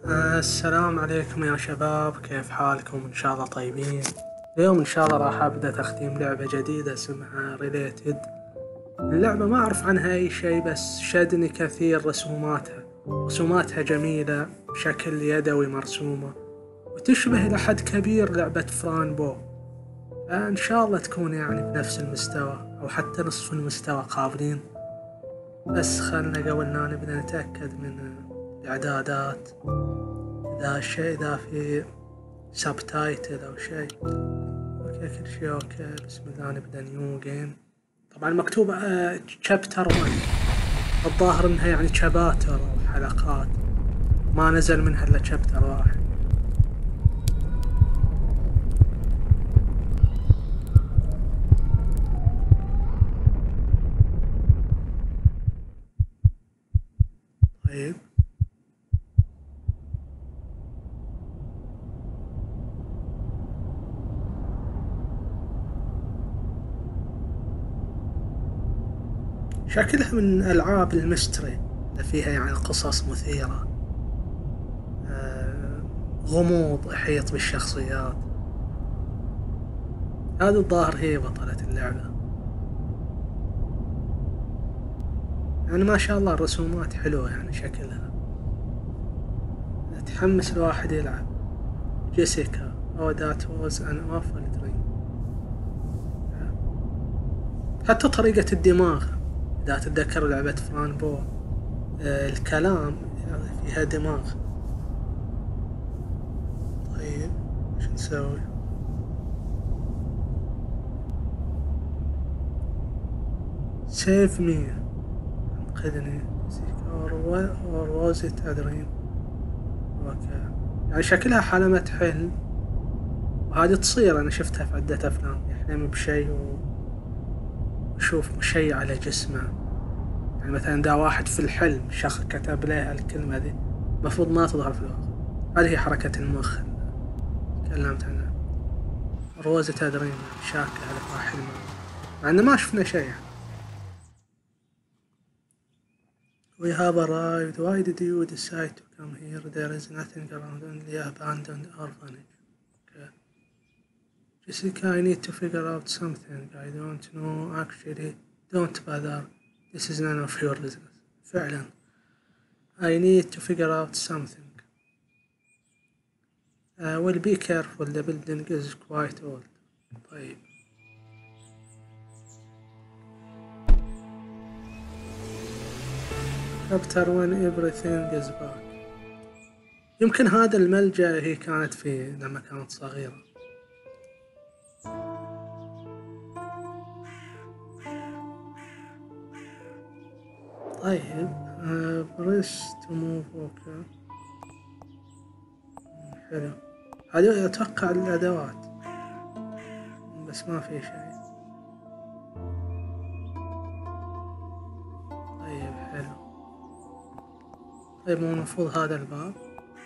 السلام عليكم يا شباب، كيف حالكم؟ إن شاء الله طيبين. اليوم إن شاء الله راح أبدأ تختيم لعبة جديدة اسمها ريليتد. اللعبة ما أعرف عنها أي شيء، بس شدني كثير رسوماتها جميلة بشكل يدوي مرسومة، وتشبه إلى حد كبير لعبة فران بو. إن شاء الله تكون يعني بنفس المستوى أو حتى نصف المستوى قابلين. بس خلنا قبل لا نبدأ نتأكد من الإعدادات، إذا في سبتايتل أو شيء. أوكي، كل شيء أوكي. بسم الله، نبدأ نيو جيم. طبعا مكتوب تشابتر 1. الظاهر إنها يعني تشاباتر أو حلقات، ما نزل منها إلا تشابتر واحد. طيب، شكلها من ألعاب الميستري اللي فيها يعني قصص مثيرة، غموض يحيط بالشخصيات. هذا الظاهر هي بطلة اللعبة. يعني ما شاء الله الرسومات حلوة، يعني شكلها تحمس الواحد يلعب. جيسيكا. Oh that was an awful dream. حتى طريقة الدماغ، إذا تتذكر لعبة فران بو، الكلام فيها دماغ. طيب، وش نسوي؟ save me، انقذني. or was it a dream. اوكي، يعني شكلها حلمة حلم، وهذه تصير أنا شفتها في عدة أفلام. يحلم بشيء ويشوف شيء على جسمه. يعني مثلا إذا واحد في الحلم شخص كتب له الكلمة ذي، المفروض ما تظهر في الواقع. هذه هي حركة المخ اللي تكلمت عنها. روزة تدرين شاكة على حلمه، مع إن ما شفنا شيء. We have arrived. Why did you decide to come here? There is nothing around, only abandoned orphanage. Okay. Jessica, I need to figure out something. I don't know actually. Don't bother. This is none of your business. فعلا. I need to figure out something. Well, be careful. The building is quite old. طيب. Chapter 1 Everything is back. يمكن هذا الملجأ هي كانت فيه لما كانت صغيرة. طيب، بريس تو موف. اوكي، حلو. هذه أتوقع الأدوات، بس ما في شيء. طيب، حلو. طيب، مو المفروض هذا الباب.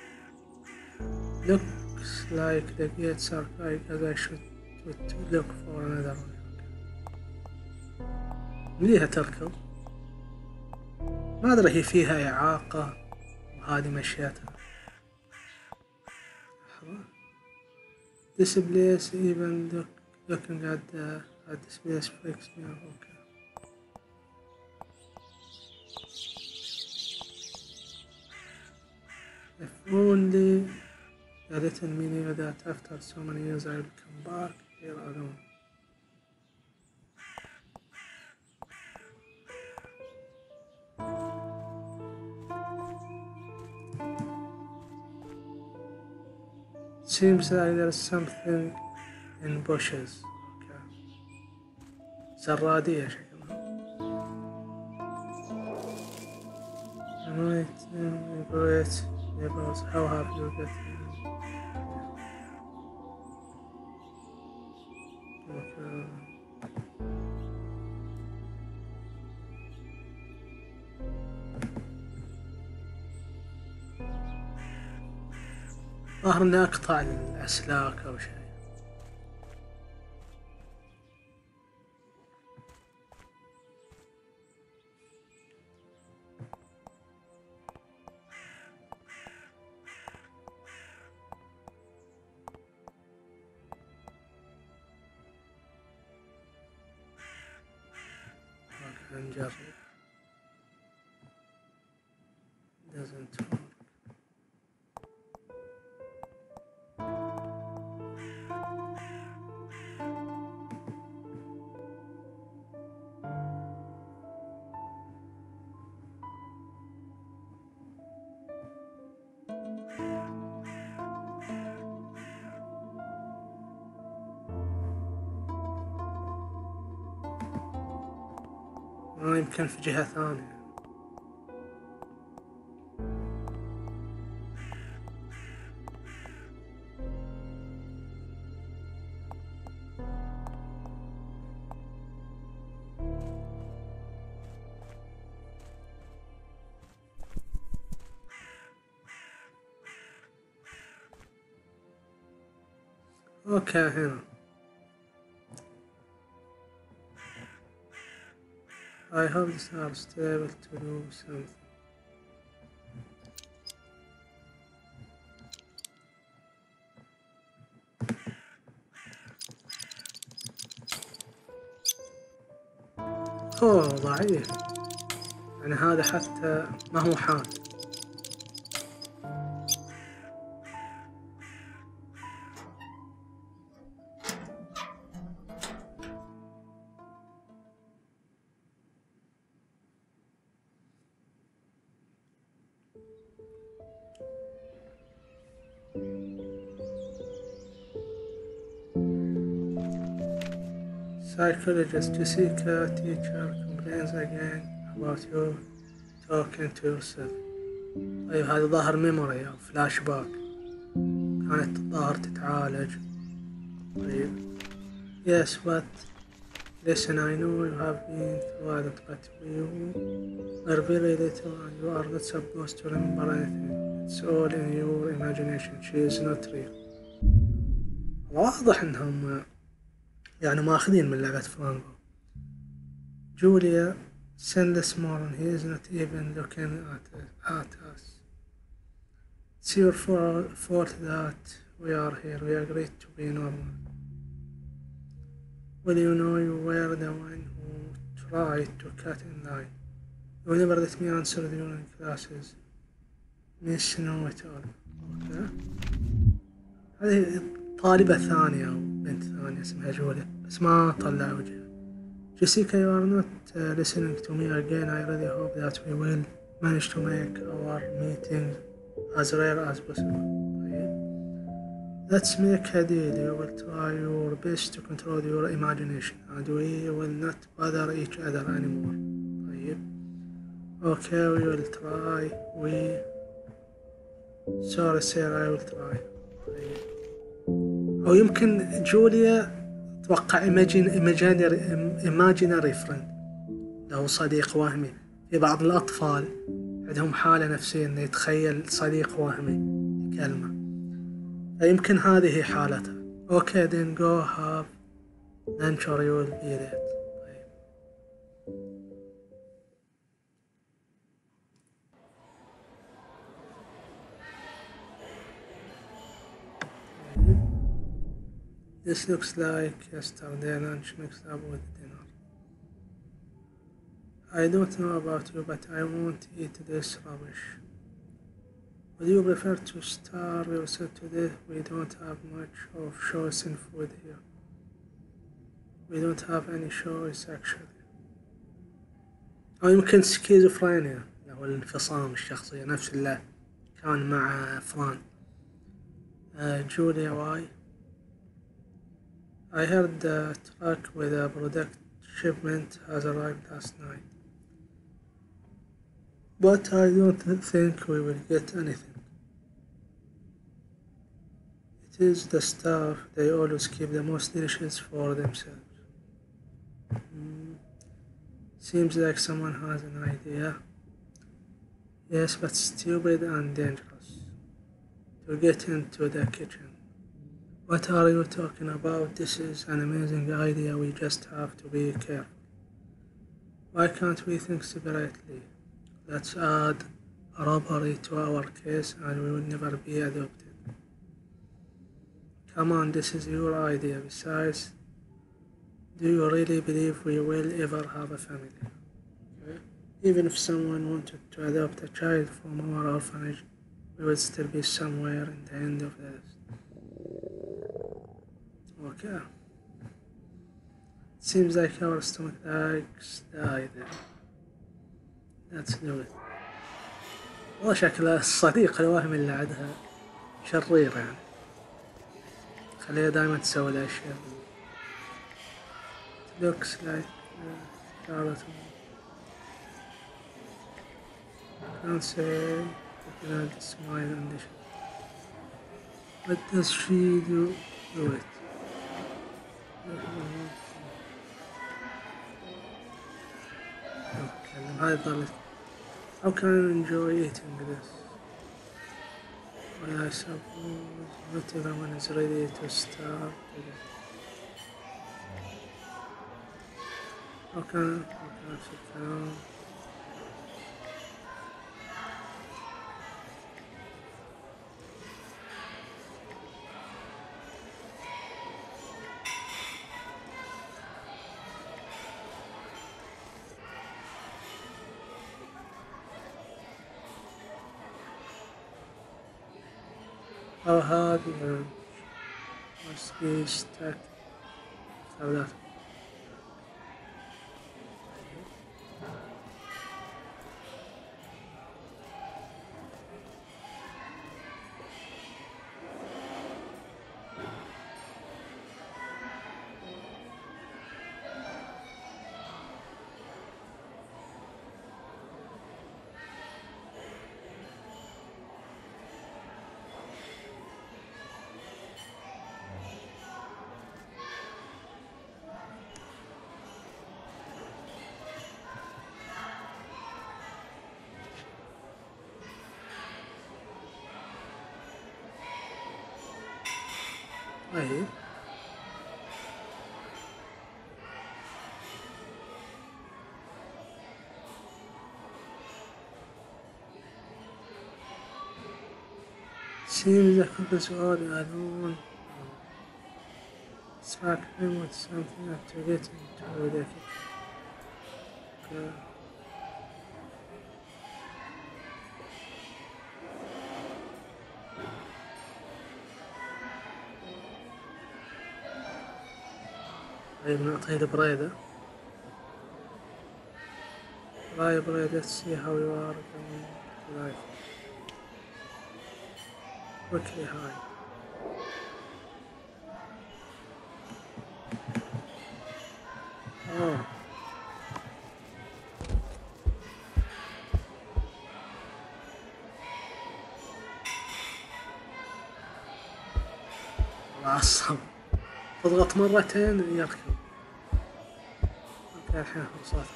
Looks like the gates are because I should look for another way. مليها تركض. ما أدري هي فيها إعاقة وهذه مشيتها. This place, even looking at this place freaks me out. Okay. If only the little me knew that after so many years I will come back here alone. Seems like there's something in bushes. Okay. زرادية شكلها. Right, great neighbors, how have you got here? Okay. ظهر اني اقطع الاسلاك او شيء. نجرب. doesn't work. ما يمكن في جهة ثانية. اوكي هنا. I hope these are stable to do something. اوه ضعيف، يعني هذا حتى ما هو حاد. Psychologist Jessica teacher complains again about you talking to yourself. طيب هذا ظاهر ميموري أو فلاش باك، كانت الظاهر تتعالج. طيب yes but listen I know you have been through it but you are very little and you are not supposed to remember anything. It's all in your imagination. She is not real. واضح انهم يعني ماخذين من لعبة فرانكو. Julia send this morning. He is not even looking at us. It's your fault that we are here. We agreed to be normal. Well, you know you were the one who tried to cut in line. You never let me answer during classes. Miss know it all. Okay. هذه طالبة ثانية أو بنت ثانية اسمها جوليا بس ما طلع وجهها. Jessica, you are not listening to me again. I really hope that we will manage to make our meeting as rare as possible. Let's make a deal. You will try your best to control your imagination and we will not bother each other anymore. طيب. Okay, we will try. Sorry sir, I will try. طيب. أو يمكن جوليا أتوقع imaginary friend، له صديق وهمي. في بعض الأطفال عندهم حالة نفسية إنه يتخيل صديق وهمي يكلمه، فيمكن هذه حالتها. Okay then go have lunch or you will be late. This looks like yesterday lunch mixed up with dinner. I don't know about you, but I won't eat this rubbish. Would you prefer to starve yourself to death? We don't have much of choice in food here. We don't have any choice actually. أو يمكن سكيزوفرينيا، اللي هو الانفصام الشخصية، نفس اللي كان مع فران. جوليا واي. I heard the truck with a product shipment has arrived last night. But I don't think we will get anything. It is the staff. They always keep the most delicious for themselves. Seems like someone has an idea. Yes, but stupid and dangerous. To get into the kitchen. What are you talking about? This is an amazing idea. We just have to be careful. Why can't we think separately? Let's add a robbery to our case and we will never be adopted. Come on, this is your idea. Besides, do you really believe we will ever have a family? Even if someone wanted to adopt a child from our orphanage, we would still be somewhere in the end of this. Okay. Seems like our stomach aches died. Let's do it. والله شكله الصديق الوهمي اللي عندها شرير يعني. خليها دايما تسوي الأشياء. Looks like Charlotte. Can't say looking at the smile and the what does she do it? هاي ظلت. How can I enjoy eating this? Well, I suppose not everyone is ready to start with it. How can I sit down? How hard must be stuck so that طيب seems like كل سؤال يقولون spark him with something after getting to the kick. طيب نعطيه البريدة. Bye Brad, let's see how you are going to life. Okay, hi. Oh. عصب تضغط مرتين يركب. اوكي الحين فرصات.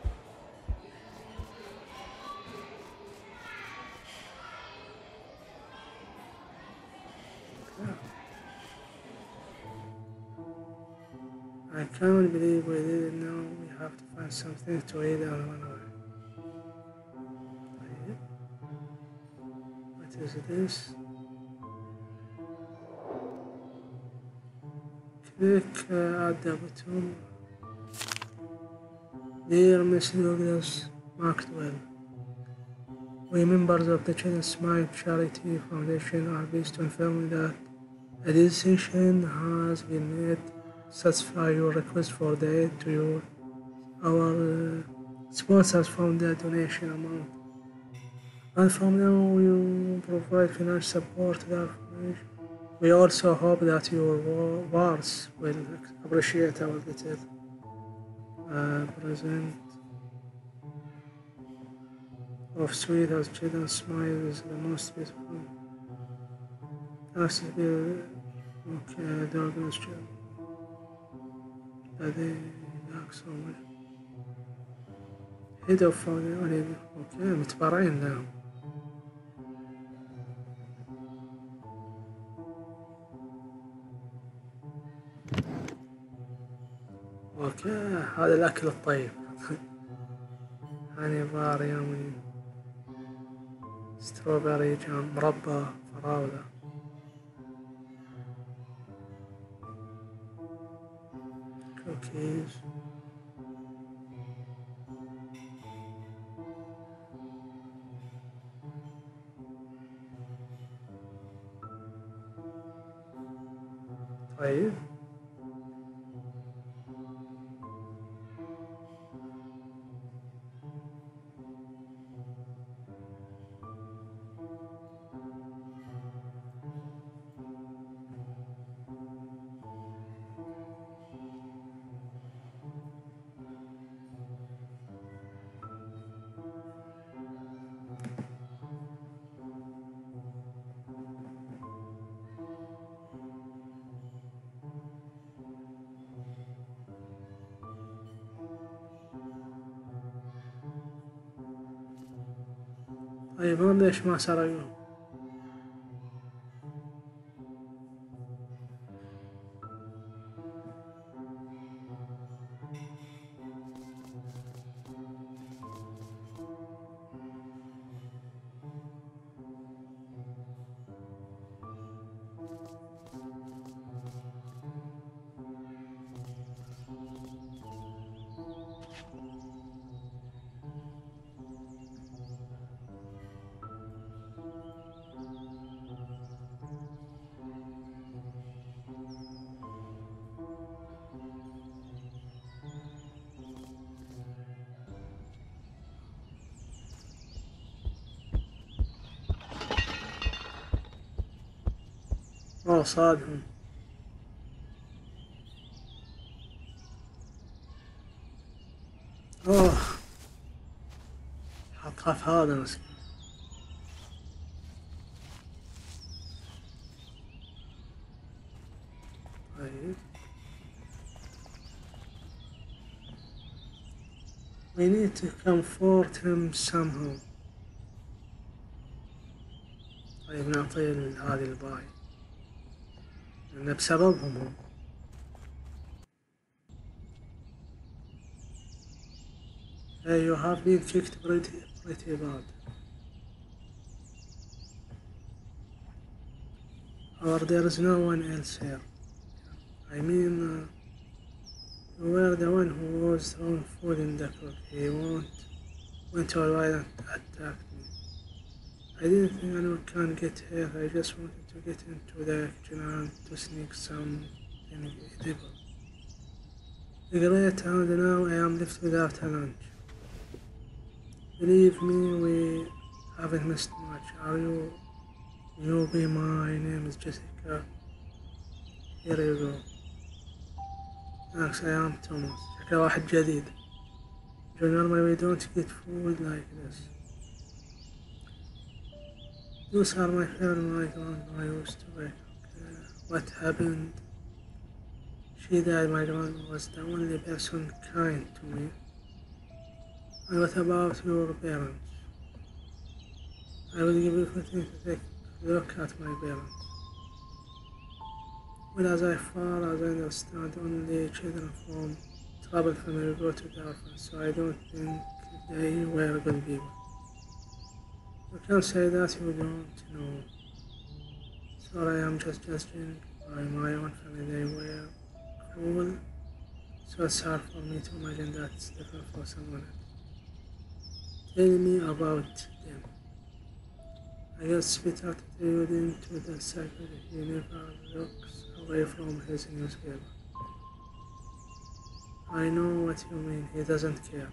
I can't believe we didn't know. We have to find something to eat and run away. What is this? Click add the button. Dear Miss Douglas Maxwell, we members of the Children's Smile Charity Foundation are pleased to inform you that a decision has been made to satisfy your request for the aid to you. Our sponsors found the donation amount, and from now we will provide financial support to the orphanage. We also hope that your wards will appreciate our little present of sweet as children's smile is the most beautiful. Thanks to the Douglas job. That they like so much. Head of family. Okay, متبرعين لهم. اوكي هذا الاكل الطيب. هاني بار يومي ستروبري جام مربى فراولة. كوكيز طيب. طيب هون ليش ما سرقوه؟ صادهم. حطها في هذا مسكين. طيب. We need to comfort him somehow. طيب نعطيه هذه الباي لأن بسببهم هم. Hey, you have been kicked pretty bad. Or there is no one else here. I mean, you were the one who was throwing food in the cook. He went to a violent attack me. I didn't think anyone can get here. I just wanted to get into the kitchen and to sneak something edible. Great, and now I am left without a lunch. Believe me, we haven't missed much. Are you? You'll be my name is Jessica. Here you go. Thanks, I am Thomas. شكله واحد جديد. Normally we don't get food like this. Those are my favorite my grandma used to wake up. What happened? She died. My grandma was the only person kind to me. And what about your parents? I will give you everything to take a look at my parents. Well, as far as I understand, only children from troubled family go to the orphanage, so I don't think they were good people. You can't say that you don't know. Sorry, I'm just judging by my own family. They were cruel, so it's hard for me to imagine that it's different for someone else. Tell me about them. I got spit out into the cycle. He never looks away from his newspaper. I know what you mean. He doesn't care.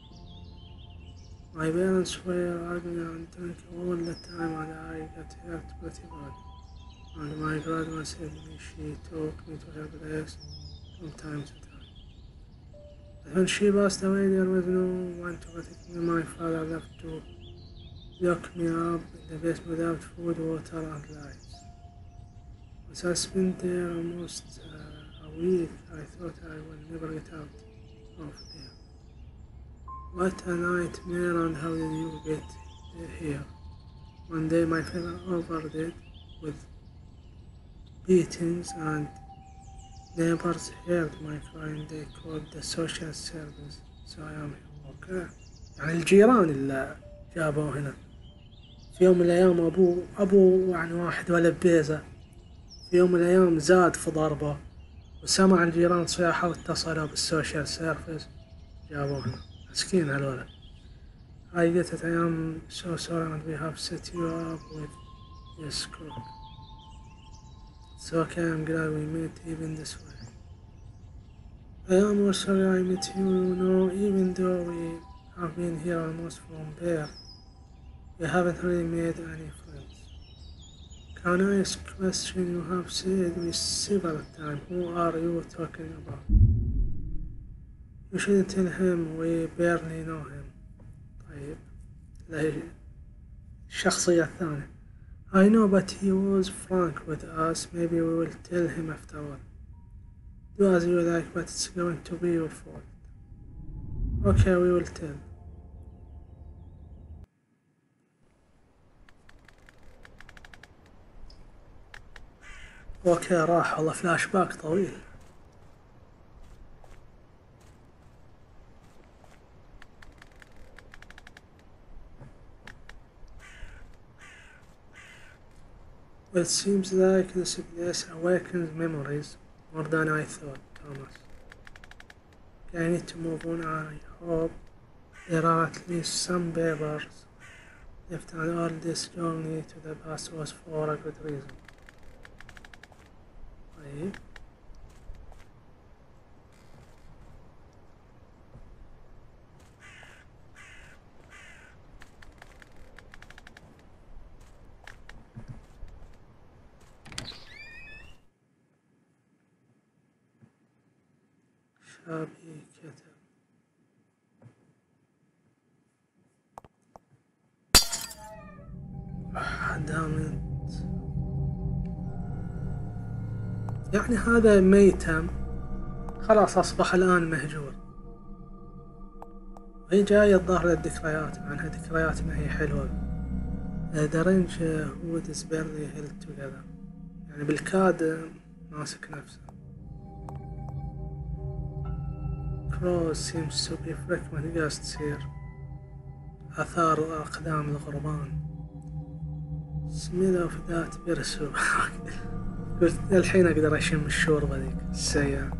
My parents were arguing and drinking all the time, and I got hurt pretty bad. And my grandma said she took me to her place from time to time. But when she passed away, there was no one to protect me. My father left to lock me up in the basement without food, water, and lights. Once I spent there almost a week, I thought I would never get out of there. What a nightmare, and how did you get here? One day my father overdid with beatings, and neighbors heard my crying. They called the social service, so I am here. Okay. يعني الجيران اللي جابوه هنا في يوم من الأيام أبوه يعني واحد ولد بيزة، في يوم من الأيام زاد في ضربه وسمع الجيران صياحة واتصلوا بالسوشيال سيرفيس جابوه هنا. مسكين هالولد. I get it. I am so sorry and we have set you up with this cook. It's okay, I'm glad we met even this way. I am also glad I met you, even though we have been here almost from birth, we haven't really made any friends. Can I ask a question? You have said me several times, who are you talking about? You shouldn't tell him, we barely know him. طيب الشخصية الثانية. I know, but he was frank with us. Maybe we will tell him afterward. Do as you like, but it's going to be your fault. Okay, we will tell. اوكي راح والله فلاش باك طويل. Well, it seems like this place awakens memories more than I thought, Thomas. Okay, I need to move on. I hope there are at least some papers left, and all this journey to the past was for a good reason. طيب شابي كتب دامت، يعني هذا ميتم خلاص أصبح الآن مهجور. هي جاية الظاهر للذكريات، مع إنها ذكريات ما هي حلوة. The range wood is barely held together، يعني بالكاد ماسك نفسه. Crows seems to be frequent guests here. آثار أقدام الغربان. Smell of that برسو. قلت الحين أقدر أشم الشوربة ذيك السيئة.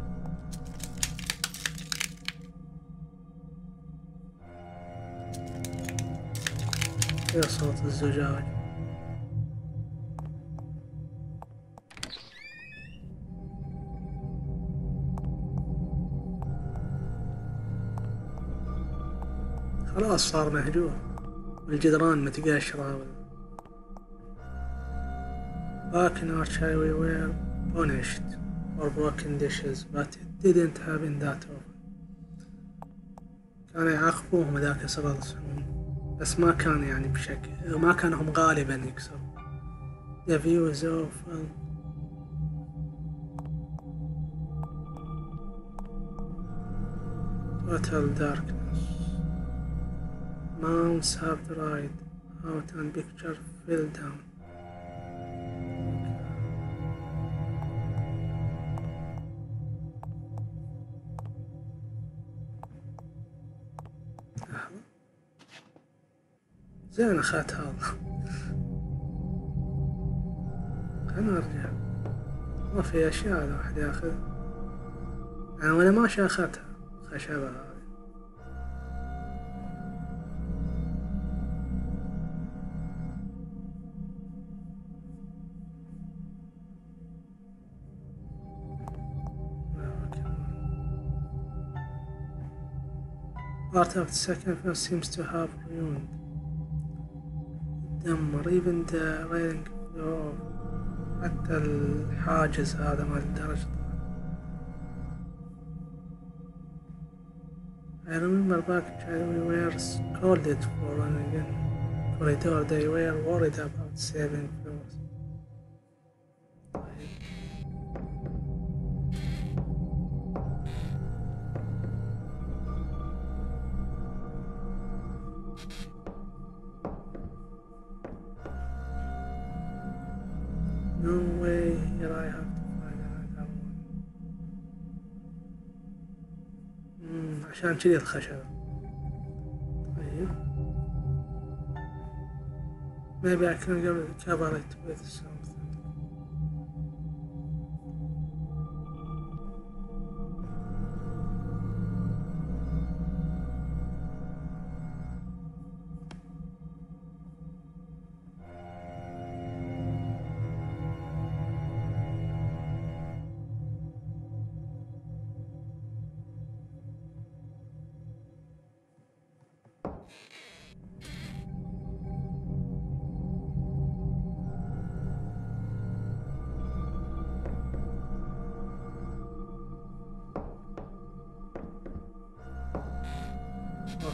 يا صوت الزجاج. خلاص صار مهجور والجدران متقاشرة. Back in Archie we were punished for broken dishes, but it didn't happen that often. كانوا يعاقبوهم إذا كسروا الصحون، بس ما كان يعني بشكل، ما كانوا هم غالبا يكسروا. The view is awful. Total darkness. Mounts have dried out and pictures fell down. زين أخذت هذا. خلنا نرجع. ما في أشياء الواحد ياخذ. أنا وأنا ماشي أخذتها خشبة هذه. Part of the second floor seems to have ruined. دمر even the railing floor، حتى الحاجز هذا مال الدرج. I remember back when we were scolded for running in corridor. They were worried about saving floors. No way, here I have to find another one. عشان كذي الخشبة. طيب. Maybe I can cover it with something.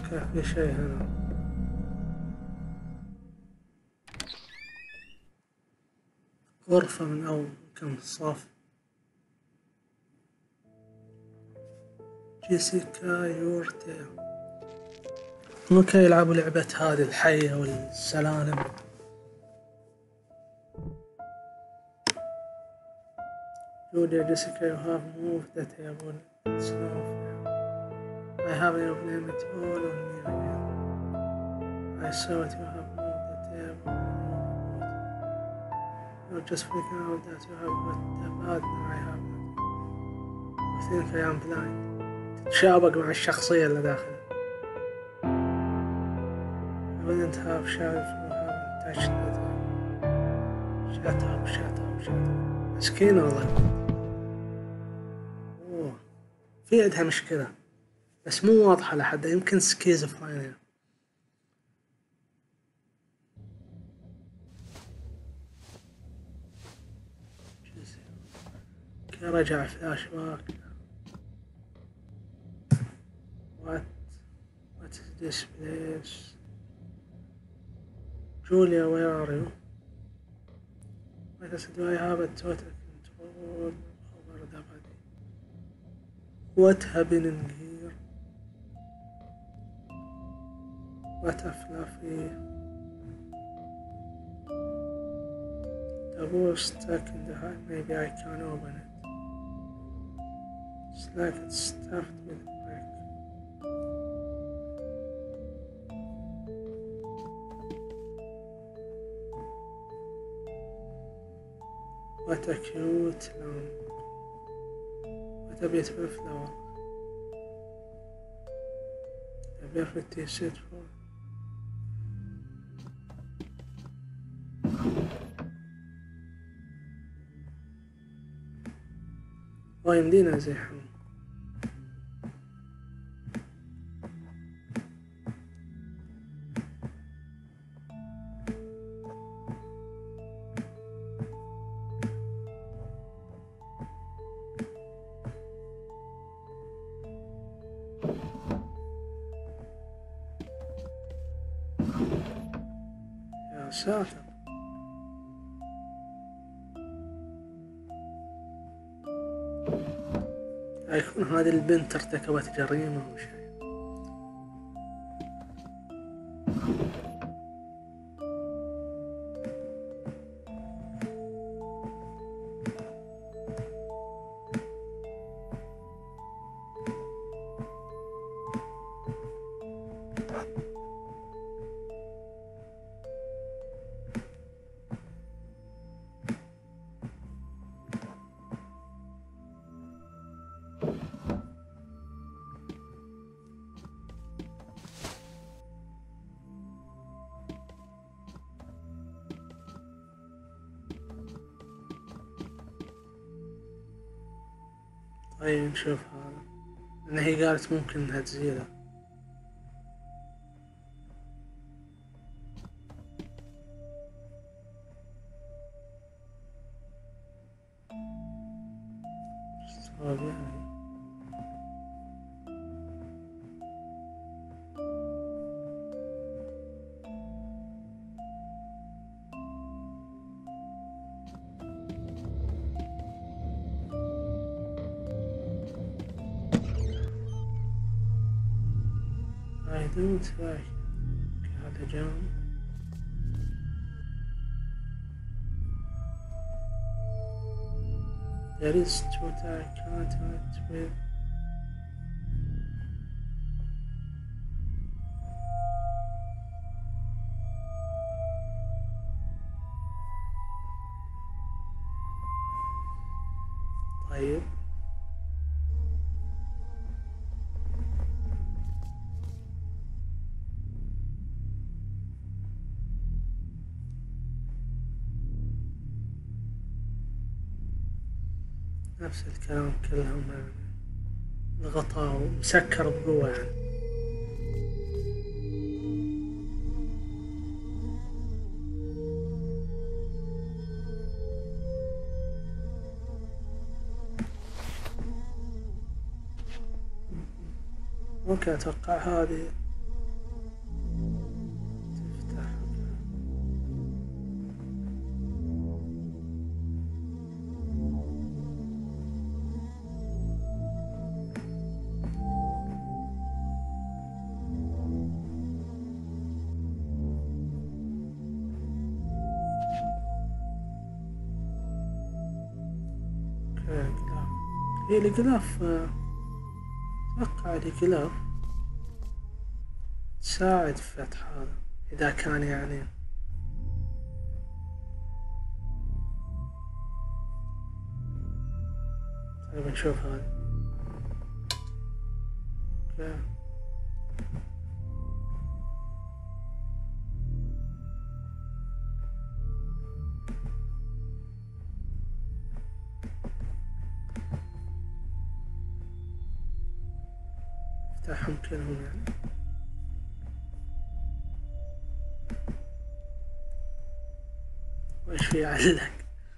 اوكي في شيء هنا. غرفة من أول كم صف. جيسيكا يورتي. اوكي يلعبوا لعبة هذه الحية والسلالم. Julia, Jessica, you have moved the table. It's no fair. I haven't blamed it all on me again. I saw it, you have moved the table. You're just freaking out that you have got the bad now I have not. You think I am blind. تتشابك مع الشخصية اللي داخل. I wouldn't have shouted if you haven't touched the table. Shut up, shut up, shut up. مسكينة والله. في عندها مشكلة بس مو واضحة لحد، يمكن سكيزوفرينيا. كي رجع فلاش باك. What is this place? Julia, where are you? Like I said, do I have a total control over the body? What happening here? What a fluffy. The ball stuck in the hole. Maybe I can open it. It's like it's stuffed with brick. What a cute lamp. What a beautiful flower. The perfect t-shirt for. ويمدينا زيحهم. يا ساتر. يكون هذه البنت ارتكبت جريمة أو شيء. طيب نشوف هذا، لأن هي قالت ممكن إنها تزيله. I don't like هذا جام. There is what I can't act with. طيب نفس الكلام كلهم يعني الغطاء ومسكر بقوة يعني. اوكي اتوقع هذه الغلاف. هي الغلاف أتوقع الغلاف تساعد في فتح هذا إذا كان يعني. طيب نشوف هذا. اوكي. افتحهم كلهم يعني. وش في علق؟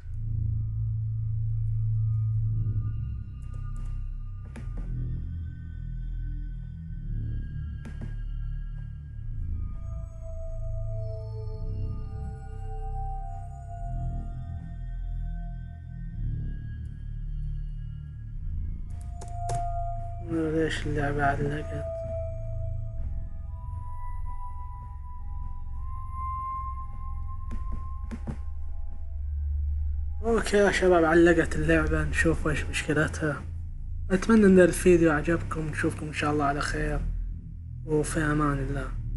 ليش اللعبة علقت؟ اوكي يا شباب، علقت اللعبة. نشوف وش مشكلتها. اتمنى ان الفيديو عجبكم. نشوفكم ان شاء الله على خير، وفي امان الله.